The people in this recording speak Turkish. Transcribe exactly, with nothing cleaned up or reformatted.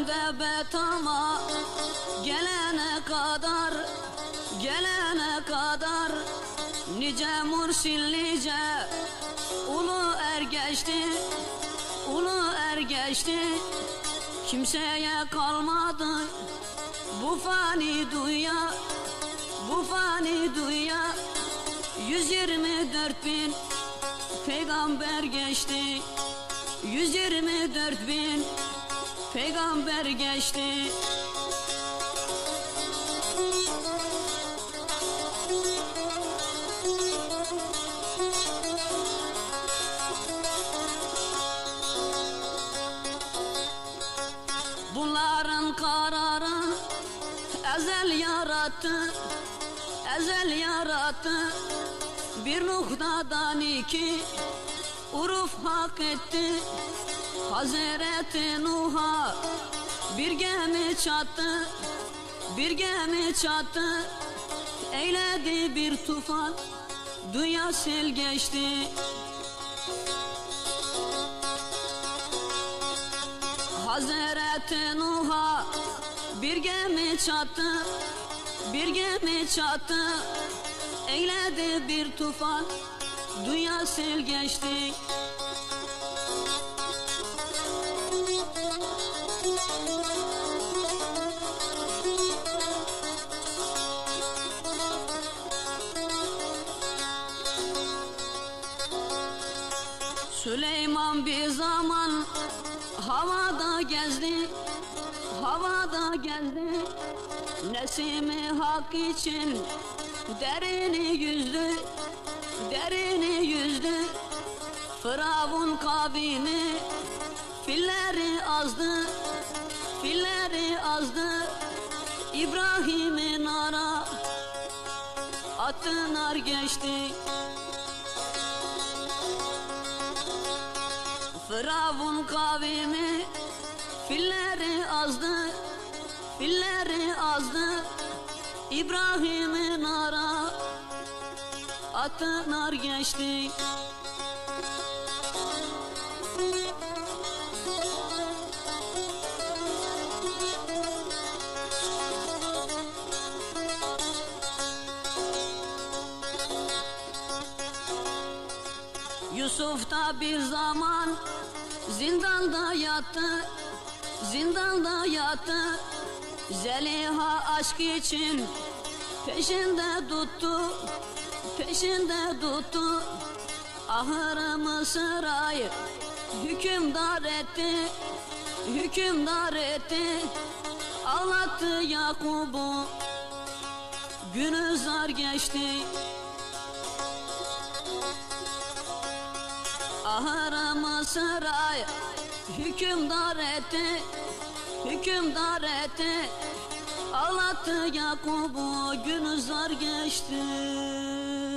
de betama gelene kadar, gelene kadar nice mursil nice ulu er geçti, ulu er geçti. Kimseye kalmadı bu fani dünya, bu fani dünya. Yüz yirmi dört bin peygamber geçti, yüz yirmi dört bin peygamber geçti. Bunların kararı ezel yarattı, ezel yarattı. Bir noktadan iki uruf hak etti. Hazreti Nuh'a bir gemi çattı, bir gemi çattı. Eyledi bir tufan, dünya sel geçti. Hazreti Nuh'a bir gemi çattı, bir gemi çattı. Eyledi bir tufan, dünya sel geçti. Süleyman bir zaman havada gezdi, havada gezdi. Nesimi hak için derini yüzdü, derini yüzdü. Firavun kavmi filleri azdı, filleri azdı. İbrahim'in ara attı, nar geçti. Firavun kavmi filleri azdı, filleri azdı. İbrahim'in ara attı, nar geçti. Yusuf da bir zaman zindanda yattı, zindanda yattı. Zeliha aşk için peşinde tuttu, peşinde tuttu. Ahır Mısır'ı hükümdar etti, hükümdar etti. Ağlattı Yakub'u, günü zar geçti. Ahır Mısır'ı hükümdar etti, hükümdar etti. Ağlattı Yakub'u, günü zar geçti.